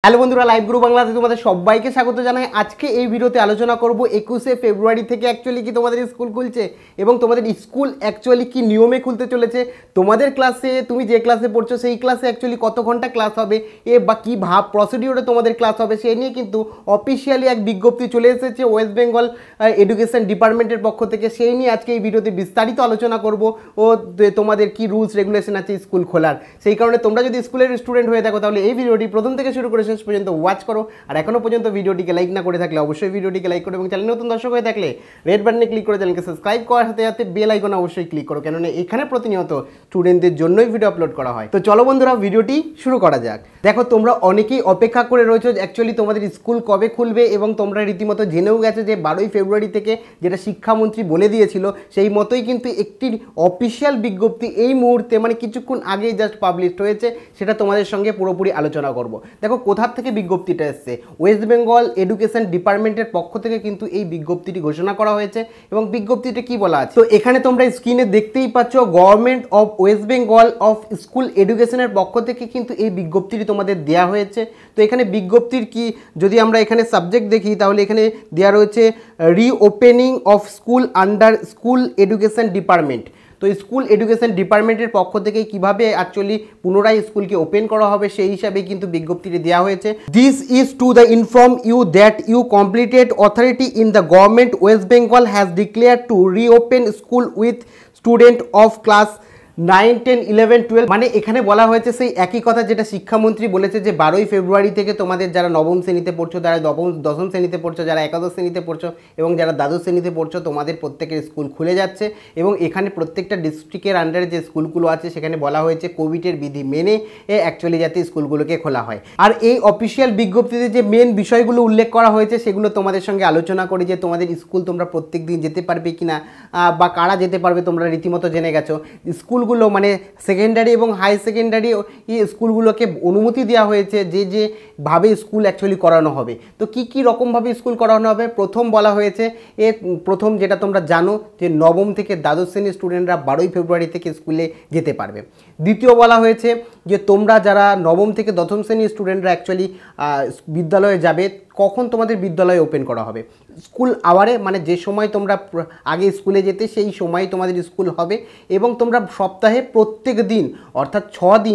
Hello বন্ধুরা, live group বাংলাতে তোমাদের সবাইকে স্বাগত জানাই। আজকে এই ভিডিওতে আলোচনা করব 21শে ফেব্রুয়ারি থেকে অ্যাকচুয়ালি কি তোমাদের স্কুল খুলছে এবং তোমাদের স্কুল অ্যাকচুয়ালি কি নিয়মে খুলতে চলেছে। তোমাদের ক্লাসে, তুমি যে ক্লাসে পড়ছো সেই ক্লাসে অ্যাকচুয়ালি কত ঘন্টা ক্লাস হবে বা কী প্রসিডিওরে তোমাদের ক্লাস হবে সেই নিয়ে কিন্তু অফিসিয়ালি এক বিজ্ঞপ্তি চলে এসেছে ওয়েস্ট বেঙ্গল এডুকেশন ডিপার্টমেন্টের পক্ষ থেকে। সেই নিয়ে আজকে এই ভিডিওতে বিস্তারিত আলোচনা করব ও তোমাদের কি রুলস রেগুলেশন আছে স্কুল খোলার। সেই কারণে তোমরা যদি স্কুলের স্টুডেন্ট হয়ে থাকো তাহলে এই ভিডিওটি প্রথম থেকে শুরু করে শেষ পর্যন্ত ওয়াচ করো। আর এখনো পর্যন্ত ভিডিওটিকে লাইক না করে থাকলে অবশ্যই ভিডিওটিকে লাইক করো এবং চ্যানেলে নতুন দর্শক হয়ে থাকলে রেড বাটনে ক্লিক করে চ্যানেলকে সাবস্ক্রাইব করার সাথে সাথে বেল আইকনে অবশ্যই ক্লিক করো, কেননা এখানে প্রতিনিয়ত স্টুডেন্টদের জন্যই ভিডিও আপলোড করা হয়। তো চলো বন্ধুরা, ভিডিওটি শুরু করা যাক। দেখো, তোমরা অনেকেই অপেক্ষা করে রয়েছো অ্যাকচুয়ালি তোমাদের স্কুল কবে খুলবে এবং তোমরা রীতিমতো জেনেও গেছো যে 12ই ফেব্রুয়ারি থেকে যেটা শিক্ষামন্ত্রী বলে দিয়েছিল সেই মতোই কিন্তু একটি অফিসিয়াল বিজ্ঞপ্তি এই মুহূর্তে মানে কিছুক্ষণ আগেই জাস্ট পাবলিশড হয়েছে, সেটা তোমাদের সঙ্গে পুরোপুরি আলোচনা করব। দেখো কোথার থেকে বিজ্ঞপ্তিটা এসছে, ওয়েস্ট বেঙ্গল এডুকেশন ডিপার্টমেন্টের পক্ষ থেকে কিন্তু এই বিজ্ঞপ্তিটি ঘোষণা করা হয়েছে। এবং বিজ্ঞপ্তিটা কি বলা আছে তো এখানে তোমরা স্ক্রিনে দেখতেই পাচ্ছ, government of West Bengal of school এডুকেশনের পক্ষ থেকে কিন্তু এই বিজ্ঞপ্তিটি তোমাদের দেওয়া হয়েছে। তো এখানে বিজ্ঞপ্তির কি যদি আমরা এখানে সাবজেক্ট দেখি তাহলে এখানে দেওয়া রয়েছে reopening of school under school education department. তো স্কুল এডুকেশন ডিপার্টমেন্টের পক্ষ থেকে কিভাবে অ্যাকচুয়ালি পুনরায় স্কুলকে ওপেন করা হবে সেই হিসাবে কিন্তু বিজ্ঞপ্তিটি দেওয়া হয়েছে। This is to the inform you that you completed authority in the government West Bengal has declare to reopen school with student of class 9, 10, 11, 12। মানে এখানে বলা হয়েছে সেই একই কথা যেটা শিক্ষামন্ত্রী বলেছে যে 12ই ফেব্রুয়ারি থেকে তোমাদের যারা নবম শ্রেণীতে পড়ছো, যারা দশম শ্রেণীতে পড়ছো, যারা একাদশ শ্রেণীতে পড়ছো এবং যারা দ্বাদশ শ্রেণীতে পড়ছো, তোমাদের প্রত্যেকের স্কুল খুলে যাচ্ছে। এবং এখানে প্রত্যেকটা ডিস্ট্রিক্টের আন্ডারে যে স্কুলগুলো আছে সেখানে বলা হয়েছে কোভিডের বিধি মেনে অ্যাকচুয়ালি যাতে স্কুলগুলোকে খোলা হয়। আর এই অফিসিয়াল বিজ্ঞপ্তিতে যে মেন বিষয়গুলো উল্লেখ করা হয়েছে সেগুলো তোমাদের সঙ্গে আলোচনা করি যে তোমাদের স্কুল তোমরা প্রত্যেক দিন যেতে পারবে কিনা বা কারা যেতে পারবে তোমরা রীতিমতো জেনে গেছো। স্কুলগুলো মানে সেকেন্ডারি এবং হাই সেকেন্ডারি স্কুলগুলোকে অনুমতি দেওয়া হয়েছে যে ভাবে স্কুল অ্যাকচুয়ালি করানো হবে। তো কি রকমভাবে স্কুল করানো হবে, প্রথম বলা হয়েছে প্রথম যেটা তোমরা জানো যে নবম থেকে দ্বাদশ শ্রেণীর স্টুডেন্টরা 12ই ফেব্রুয়ারি থেকে স্কুলে যেতে পারবে। দ্বিতীয় বলা হয়েছে যে তোমরা যারা নবম থেকে দশম শ্রেণীর স্টুডেন্টরা অ্যাকচুয়ালি বিদ্যালয়ে যাবে, কখন তোমাদের বিদ্যালয় ওপেন করা হবে, স্কুল আওয়ারে, মানে যে সময় তোমরা আগে স্কুলে যেতে সেই সময় তোমাদের স্কুল হবে এবং তোমরা সপ্তাহে প্রত্যেক দিন অর্থাৎ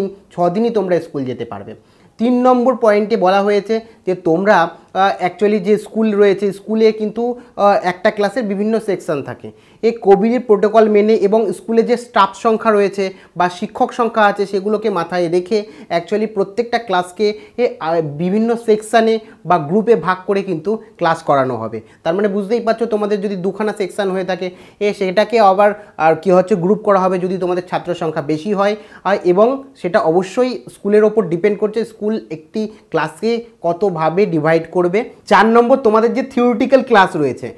6 দিনই তোমরা স্কুল যেতে পারবে। 3 নম্বর পয়েন্টে বলা হয়েছে যে তোমরা অ্যাকচুয়ালি যে স্কুল রয়েছে স্কুলে কিন্তু একটা ক্লাসের বিভিন্ন সেকশন থাকে, এই কোভিড প্রোটোকল মেনে এবং স্কুলে যে স্টাফ সংখ্যা রয়েছে বা শিক্ষক সংখ্যা আছে সেগুলোকে মাথায় রেখে অ্যাকচুয়ালি প্রত্যেকটা ক্লাসকে বিভিন্ন সেকশানে বা গ্রুপে ভাগ করে কিন্তু ক্লাস করানো হবে। তার মানে বুঝতেই পারছো, তোমাদের যদি দুখানা সেকশান হয়ে থাকে সেটাকে আবার আর কি হচ্ছে গ্রুপ করা হবে যদি তোমাদের ছাত্র সংখ্যা বেশি হয়। এবং সেটা অবশ্যই স্কুলের ওপর ডিপেন্ড করছে স্কুল একটি ক্লাসকে কতভাবে ডিভাইড করবে। 4 নম্বর, তোমাদের যে থিওরিটিক্যাল ক্লাস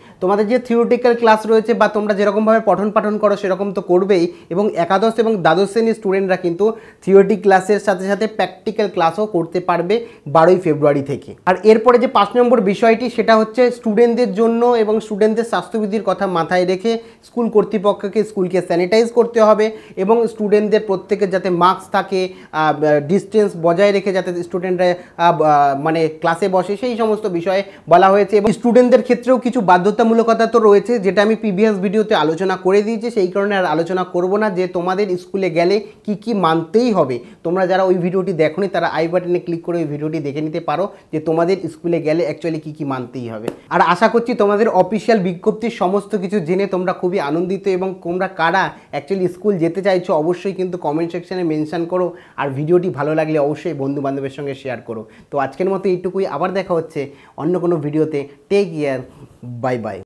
রয়েছে বা তোমরা যেরকমভাবে পঠন পাঠন করো সেরকম তো করবেই। এবং একাদশ এবং দ্বাদশ শ্রেণীর স্টুডেন্টরা কিন্তু থিওরিটি ক্লাসের সাথে সাথে প্র্যাকটিক্যাল ক্লাসও করতে পারবে 12ই ফেব্রুয়ারি থেকে। আর এরপরে যে 5 নম্বর বিষয়টি সেটা হচ্ছে স্টুডেন্টদের জন্য এবং স্টুডেন্টদের স্বাস্থ্যবিধির কথা মাথায় রেখে স্কুল কর্তৃপক্ষকে স্কুলকে স্যানিটাইজ করতে হবে এবং স্টুডেন্টদের প্রত্যেকের যাতে মাস্ক থাকে, ডিস্টেন্স বজায় রেখে যাতে স্টুডেন্টরা মানে ক্লাসে বসে সেই সমস্ত বিষয়ে বলা হয়েছে। এবং স্টুডেন্টদের ক্ষেত্রেও কিছু বাধ্যতামূলকতা তো রয়েছে যেটা আমি প্রিভিয়াস ভিডিওতে আলোচনা করে দিয়েছি, সেই কারণে আর আলোচনা করব না। যে তোমাদের স্কুলে গেলে কি মানতেই হবে, তোমরা যারা ওই ভিডিওটি দেখোনি তারা আই বাটনে ক্লিক করে ওই ভিডিওটি দেখে নিতে পারো যে তোমাদের স্কুলে গেলে অ্যাকচুয়ালি কি মানতেই হবে। আর আশা করছি তোমাদের অফিসিয়াল বিজ্ঞপ্তির সমস্ত কিছু জেনে তোমরা খুবই আনন্দিত এবং তোমরা কারা অ্যাকচুয়ালি স্কুল যেতে চাইছো অবশ্যই কিন্তু কমেন্ট সেকশনে মেনশন করো। আর ভিডিওটি ভালো লাগলে অবশ্যই বন্ধু বান্ধবের সঙ্গে শেয়ার করো। তো আজকের মতো এইটুকুই, আবার দেখা হচ্ছে অন্য কোনো ভিডিওতে। Take care, bye by.